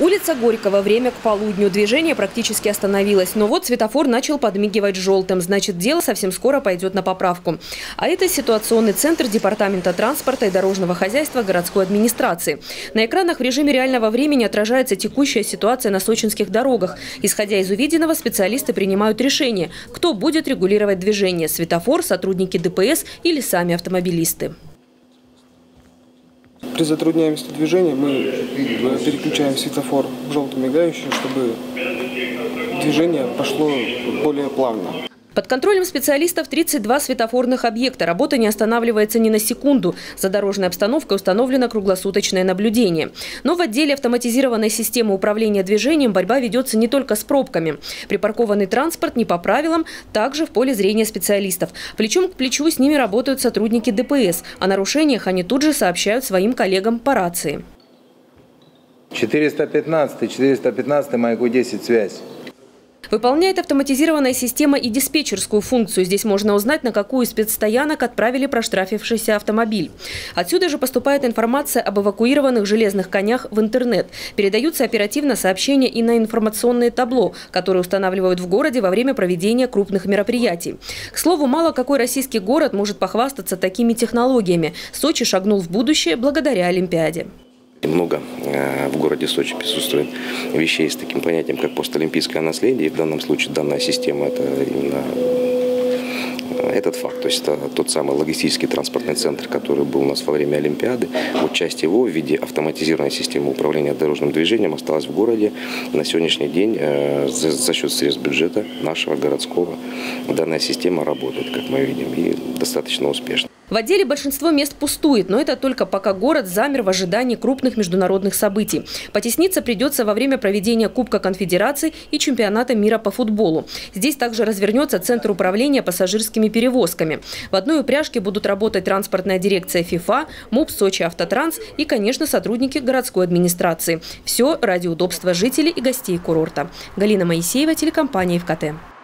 Улица Горького. Время к полудню. Движение практически остановилось. Но вот светофор начал подмигивать желтым. Значит, дело совсем скоро пойдет на поправку. А это ситуационный центр Департамента транспорта и дорожного хозяйства городской администрации. На экранах в режиме реального времени отражается текущая ситуация на сочинских дорогах. Исходя из увиденного, специалисты принимают решение, кто будет регулировать движение – светофор, сотрудники ДПС или сами автомобилисты. При затрудняемости движения мы переключаем светофор в желто-мигающий, чтобы движение пошло более плавно. Под контролем специалистов 32 светофорных объекта. Работа не останавливается ни на секунду. За дорожной обстановкой установлено круглосуточное наблюдение. Но в отделе автоматизированной системы управления движением борьба ведется не только с пробками. Припаркованный транспорт не по правилам также в поле зрения специалистов. Плечом к плечу с ними работают сотрудники ДПС. О нарушениях они тут же сообщают своим коллегам по рации. 415, маяку 10, связь. Выполняет автоматизированная система и диспетчерскую функцию. Здесь можно узнать, на какую из спецстоянок отправили проштрафившийся автомобиль. Отсюда же поступает информация об эвакуированных железных конях в интернет. Передаются оперативно сообщения и на информационные табло, которые устанавливают в городе во время проведения крупных мероприятий. К слову, мало какой российский город может похвастаться такими технологиями. Сочи шагнул в будущее благодаря Олимпиаде. Много в городе Сочи присутствует вещей с таким понятием, как постолимпийское наследие. И в данном случае данная система – это именно этот факт. То есть это тот самый логистический транспортный центр, который был у нас во время Олимпиады. Вот часть его в виде автоматизированной системы управления дорожным движением осталась в городе. На сегодняшний день за счет средств бюджета нашего городского данная система работает, как мы видим, и достаточно успешно. В отделе большинство мест пустует, но это только пока город замер в ожидании крупных международных событий. Потесниться придется во время проведения Кубка Конфедераций и Чемпионата мира по футболу. Здесь также развернется Центр управления пассажирскими перевозками. В одной упряжке будут работать транспортная дирекция ФИФА, МУП «Сочи Автотранс» и, конечно, сотрудники городской администрации. Все ради удобства жителей и гостей курорта. Галина Моисеева, телекомпания ФКТ.